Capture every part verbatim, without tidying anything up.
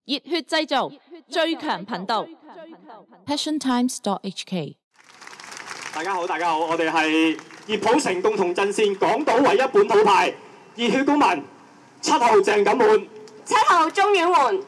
熱血製造最強頻道 passion times dot h k。 大家好，大家好，我哋係熱普城共同陣線港島唯一本土派熱血公民，七號鄭錦滿， 七號鍾婉媛。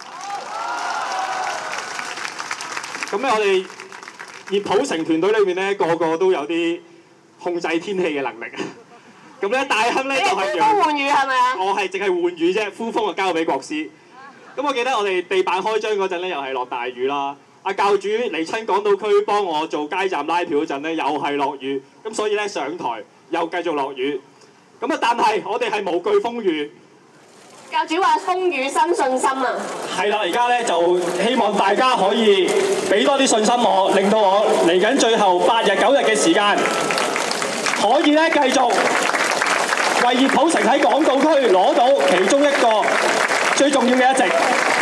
咁咧，我哋熱普城團隊裏面咧，個個都有啲控制天氣嘅能力。咁咧，大亨咧就係呼風喚雨係咪啊？ 我係淨係喚雨啫，呼風就交俾國師。咁我記得我哋地板開張嗰陣咧，又係落大雨啦。阿教主嚟親港島區幫我做街站拉票嗰陣咧，又係落雨。咁所以咧上台又繼續落雨。咁啊，但係我哋係無懼風雨。 教主話風雨新信心啊！ 係啦，而家咧就希望大家可以俾多啲信心我，令到我嚟緊最後八日九日嘅時間，可以咧繼續為熱普城喺港島區攞到其中一個最重要嘅一席。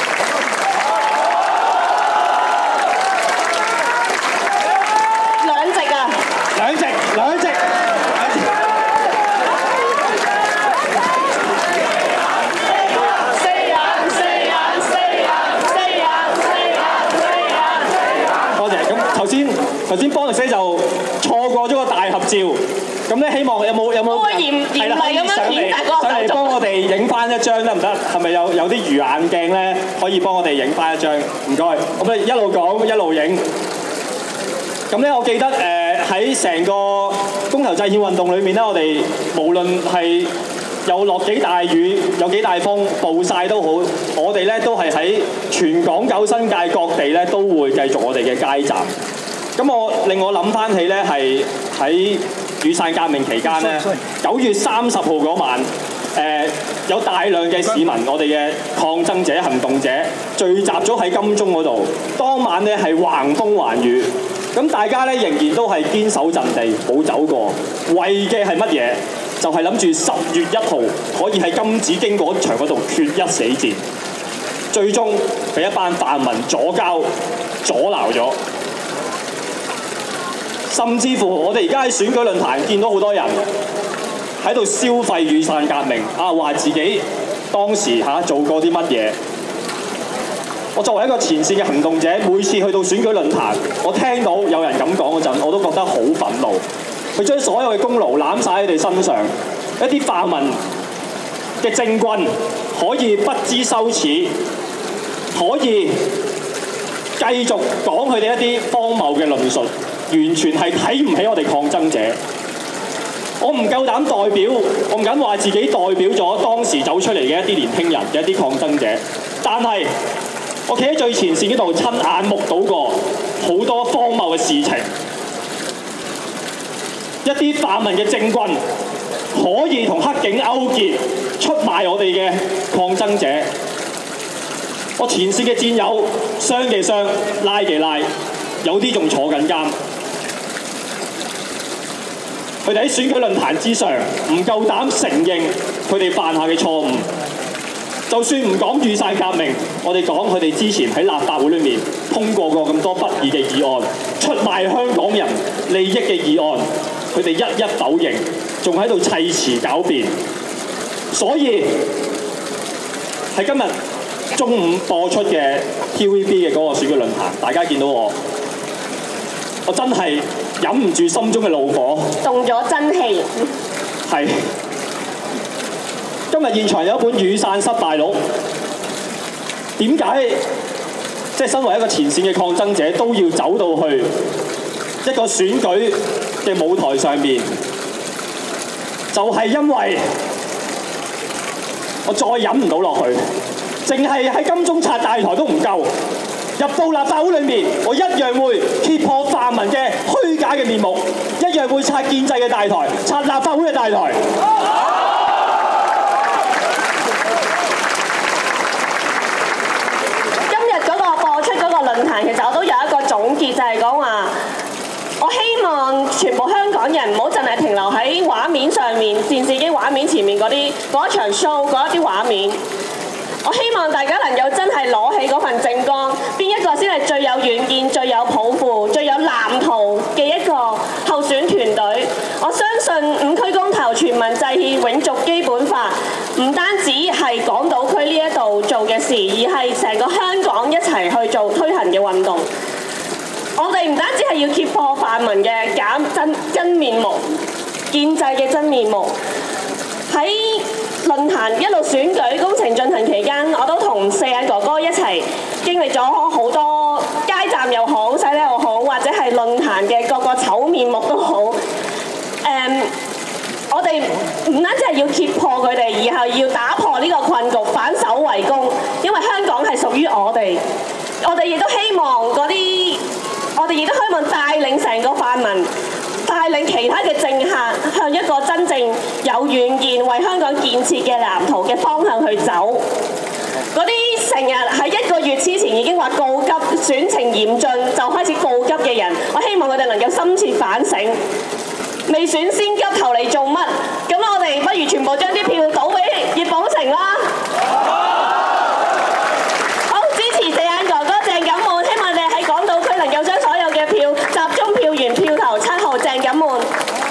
兩席啊！ 兩席，兩席。頭先頭先幫律師就錯過咗個大合照，咁咧希望有冇有冇係啦，可以上嚟上嚟幫我哋影翻一張得唔得？係咪有有啲魚眼鏡咧可以幫我哋影翻一張？唔該，咁咧一路講一路影。咁咧我記得誒喺成個公投制憲運動裏面咧，我哋無論係有落幾大雨，有幾大風，暴曬都好，我哋咧都係喺全港九新界各地咧都會繼續我哋嘅街站。咁我令我諗翻起咧係喺雨傘革命期間咧，九月三十號嗰晚，誒、呃、有大量嘅市民，我哋嘅抗爭者、行動者聚集咗喺金鐘嗰度。當晚咧係橫風橫雨，咁大家咧仍然都係堅守陣地，冇走過，為嘅係乜嘢？就係諗住十月一號可以喺金紫荊嗰場嗰度決一死戰，最終俾一班泛民左膠阻撓咗。甚至乎我哋而家喺選舉論壇見到好多人喺度消費雨傘革命啊，話自己當時嚇、啊、做過啲乜嘢。我作為一個前線嘅行動者，每次去到選舉論壇，我聽到有人咁講嗰陣，我都覺得好憤怒。佢將所有嘅功勞攬晒喺佢哋身上，一啲泛民嘅政棍可以不知羞恥，可以繼續講佢哋一啲荒謬嘅論述，完全係睇唔起我哋抗爭者。我唔夠膽代表，我唔敢話自己代表咗當時走出嚟嘅一啲年輕人嘅一啲抗爭者，但係我企喺最前線嗰度，親眼目睹過好多荒謬嘅事情。一啲泛民嘅政棍可以同黑警勾結，出賣我哋嘅抗爭者。我前線嘅戰友傷嘅傷，拉嘅拉，有啲仲坐緊監。佢哋喺選舉論壇之上唔夠膽承認佢哋犯下嘅錯誤。就算唔講雨傘革命，我哋講佢哋之前喺立法會裏面通過過咁多不義嘅議案，出賣香港人利益嘅議案，佢哋一一否認，仲喺度砌詞狡辯。所以喺今日中午播出嘅 T V B 嘅嗰個選舉論壇，大家見到我，我真係忍唔住心中嘅怒火， 動咗真氣。 係。今日現場有一本雨傘失敗錄，點解即係身為一個前線嘅抗爭者都要走到去一個選舉嘅舞台上面？就係因為我再忍唔到落去，淨係喺金鐘拆大台都唔夠，入到立法會裏面，我一樣會揭破泛民嘅虛假嘅面目，一樣會拆建制嘅大台，拆立法會嘅大台。 論壇其實我都有一個總結，就係講話，我希望全部香港人唔好淨係停留喺畫面上面，電視機畫面前面嗰啲嗰一場 show 嗰一啲畫面。我希望大家能夠真係攞起嗰份政綱，邊一個先係最有遠見、最有抱負、最有藍圖嘅一個候選團隊。我相信五區公投、全民制憲、永續基本法，唔單止係港島區呢一度做嘅事，而係係成個香港一齊去做推行嘅運動。我哋唔單止係要揭破泛民嘅假真真面目，建制嘅真面目。喺論壇一路選舉工程進行期間，我都同四眼哥哥一齊經歷咗好多街站又好、洗禮又好，或者係論壇嘅各個醜面目都好。誒、嗯，我哋唔單止係要揭破佢哋，而係要打破呢個困局，反守為攻。因為香港係屬於我哋，我哋亦都希望嗰啲。我哋亦都希望帶領成個泛民，帶領其他嘅政客向一個真正有遠見、為香港建設嘅藍圖嘅方向去走。嗰啲成日喺一個月之前已經話告急、選情嚴峻就開始告急嘅人，我希望佢哋能夠深切反省。未選先急，投嚟做乜？咁我哋不如全部將啲票倒俾葉寶成啦！好，支持四眼哥哥鄭錦滿，希望你喺港島區能夠將所有嘅票集中票源票投七號鄭錦滿。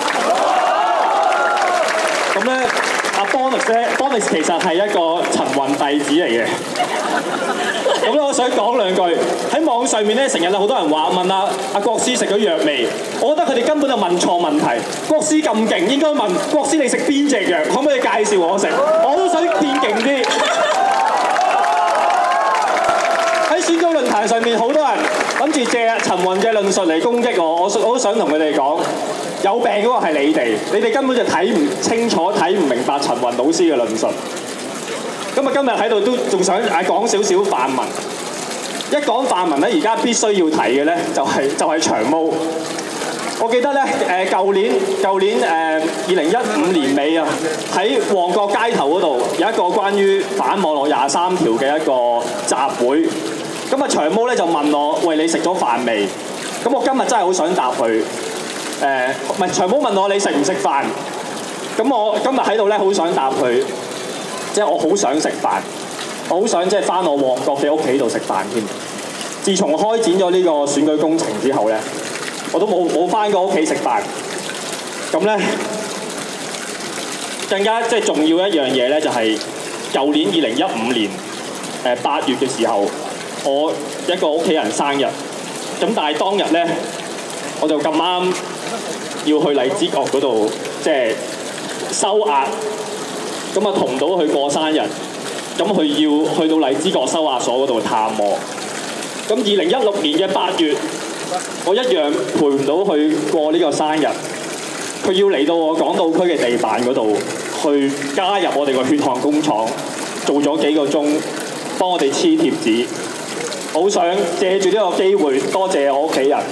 咁咧，阿 Bonix 咧 ，Bonix 其實係一個陳雲弟子嚟嘅。咁咧，我想講兩句。喺網上面咧，成日有好多人話問阿阿國師食咗藥未？我覺得佢哋根本就問錯問題。國師咁勁，應該問國師你食邊隻藥？可唔可以介紹我食？我都想變勁啲。喺選舉論壇上面，好多人諗住借陳雲嘅論述嚟攻擊我，我我都想同佢哋講，有病嗰個係你哋，你哋根本就睇唔清楚、睇唔明白陳雲老師嘅論述。咁啊，今日喺度都仲想誒講少少泛民。一講泛民咧，而家必須要提嘅咧，就係就係長毛。我記得咧誒，舊年舊年誒二零一五年尾啊，喺旺角街頭嗰度有一個關於反網絡廿三條嘅一個集會。咁啊，長毛咧就問我：喂，你食咗飯未？咁我今日真係好想答佢。誒，唔係長毛問我你食唔食飯？咁我今日喺度咧好想答佢，即係我好想食飯，我好想即係返我旺角嘅屋企度食飯添。自從開展咗呢個選舉工程之後咧，我都冇冇返過屋企食飯。咁咧更加即係重要一樣嘢咧，就係舊年二零一五年誒八月嘅時候，我一個屋企人生日。咁但係當日咧，我就咁啱要去荔枝角嗰度即係收押，咁啊同唔到佢過生日，咁佢要去到荔枝角收押所嗰度探我。咁二零一六年嘅八月，我一樣陪唔到佢過呢個生日，佢要嚟到我港島區嘅地盤嗰度去加入我哋個血汗工廠，做咗幾個鐘，幫我哋黐貼紙。好想借住呢個機會多謝我屋企人。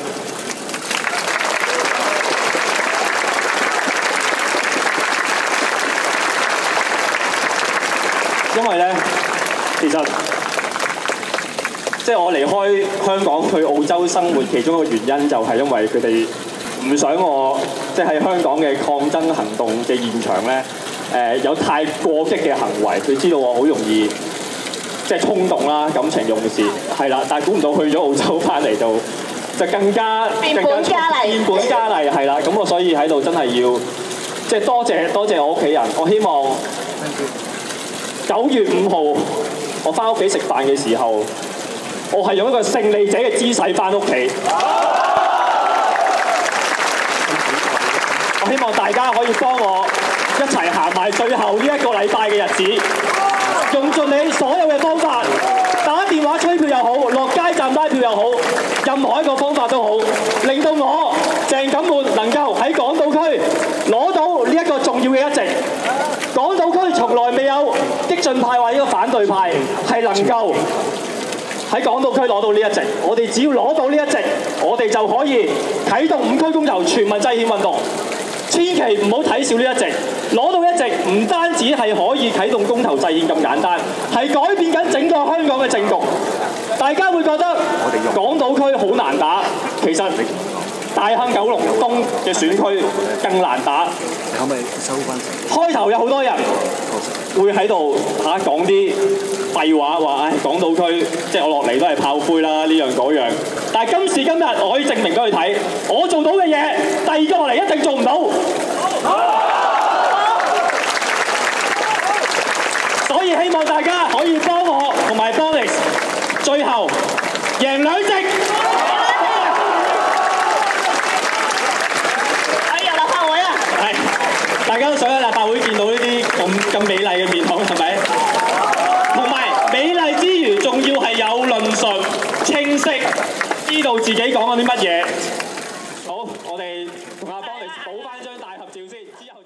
因為咧，其實即係我離開香港去澳洲生活，其中一個原因就係因為佢哋唔想我即係喺香港嘅抗爭行動嘅現場咧，誒、呃、有太過激嘅行為。佢知道我好容易即係衝動啦，感情用事係啦，但係估唔到去咗澳洲翻嚟就就更加變本加厲， 變本加厲係啦。咁我所以喺度真係要即係多謝多謝我屋企人。我希望九月五號我翻屋企食飯嘅時候，我係用一個勝利者嘅姿勢翻屋企。我希望大家可以幫我一齊行埋最後呢一個禮拜嘅日子，用盡你所有嘅方法，打電話催票又好，落街站拉票又好，任何一個方法都好，令到我鄭錦滿能夠喺港島區攞到呢一個重要嘅一席。港島區從來未有激進派或者呢個反對派係能夠喺港島區攞到呢一席。我哋只要攞到呢一席，我哋就可以啟動五區公投全民制憲運動。千祈唔好睇小呢一席，攞到一席唔單止係可以啟動公投制憲咁簡單，係改變緊整個香港嘅政局。大家會覺得港島區好難打，其實大坑九龍東嘅選區更難打。可唔可以收翻？開頭有好多人會喺度嚇講啲廢話，話唉港島區即係我落嚟都係炮灰啦，呢樣嗰樣。但係今時今日，我可以證明俾佢睇，我做到嘅嘢，第二個落嚟一定做唔到。所以希望大家可以幫我同埋Bonix 最後贏兩席。 可以入立法會啦。 係，大家都想喺立法會見到呢啲咁咁美麗嘅面孔，係咪？同埋美麗之餘，仲要係有論述、清晰，知道自己講緊啲乜嘢。好，我哋同阿邦嚟補翻張大合照先，之後。